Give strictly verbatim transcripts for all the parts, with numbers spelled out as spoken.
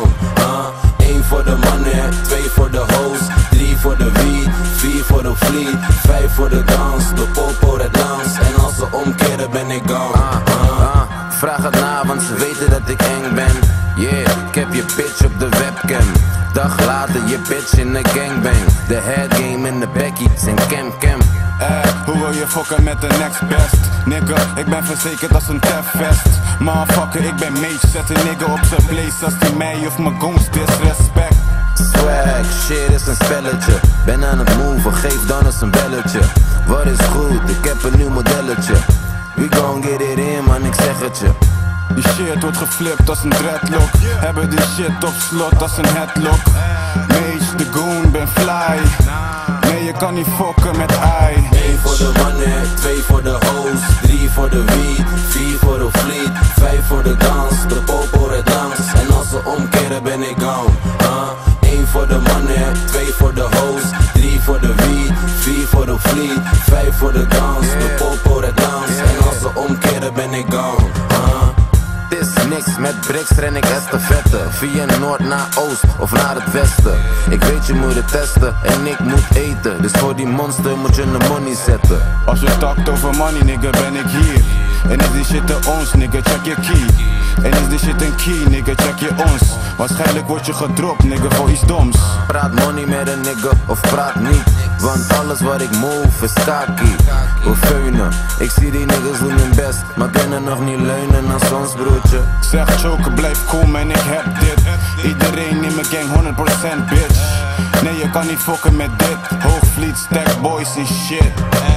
gone. Uh, één voor de mannen, twee voor de hoes, drie voor de weed, vier voor de fleet, vijf voor de dans, de popo het langs. En als ze omkeren ben ik gone. Uh, uh, vraag het na, want ze weten dat ik eng ben. Yeah, ik heb je bitch op de webcam. Dag later je bitch in de gangbang. De head game in de backies en cam cam. Eh, hoe wil je fokken met de next best? Nigga, ik ben verzekerd als een tefvest. Motherfucker, ik ben mage, zet een nigga op zijn place als die mij of mijn goons disrespect. Swag, shit is een spelletje. Ben aan het move, geef dan eens een belletje. Wat is goed, ik heb een nieuw modelletje. We gon' get it in, man, ik zeg het je. Die shit wordt geflipt als een dreadlock. Hebben die shit op slot als een headlock. Mage, de goon, ben fly. Nee, je kan niet fokken met I. Eén voor de mannen, twee voor de hoes, drie voor de weed, vier voor de fleet, vijf voor de dans, de popo het langs. En als ze omkeren ben ik gone. Uh, één voor de mannen, twee voor de hoes, drie voor de weed, vier voor de fleet, vijf voor de dans, de popo het langs. En als ze omkeren ben ik gone. Uh, Het is niks, met bricks ren ik estafette. Via noord naar oost of naar het westen. Ik weet je moet het testen en ik moet eten. Dus voor die monster moet je een money zetten. Als je takt over money nigga ben ik hier. En is die shit de ons nigga, check je key. En is die shit een key nigga, check je ons. Waarschijnlijk word je gedropt nigga voor iets doms. Praat money met een nigga of praat niet. Want alles wat ik move is kaki. We feunen, ik zie die niggas doen hun best, maar kunnen nog niet leunen als ons broertje. Zeg choker blijf cool en ik heb dit. Iedereen in mijn gang honderd procent bitch. Nee je kan niet fokken met dit. Hoogvliet, stack boys en shit.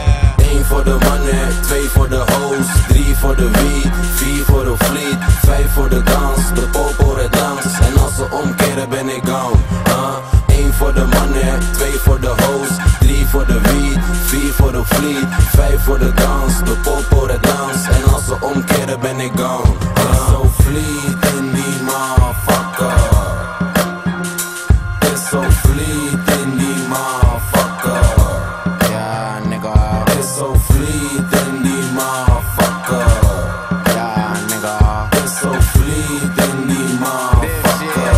Eén voor de mannen, twee voor de hoes, drie voor de weed, vier voor de fleet, vijf voor de dans, de popo het langs. En als ze omkeren ben ik gone. Uh, één voor de mannen, twee voor de hoes, drie voor de weed, vier voor de fleet, vijf voor de dans, de popo het langs. En als ze omkeren ben ik gone. Uh, zo fleet in die motherfucker. Is zo fleet in die motherfucker. Ja nigga. Is zo fleet in die motherfucker. Ja nigga. Is zo fleet in die motherfucker.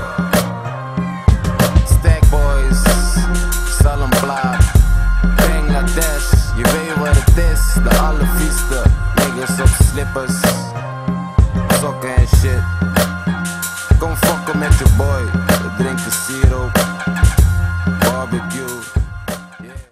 Stack boys, Salonplaat, Bangladesh, je weet wat het is. De allervieste niggas op slippers, sokken en shit. Kom fokken met je boy.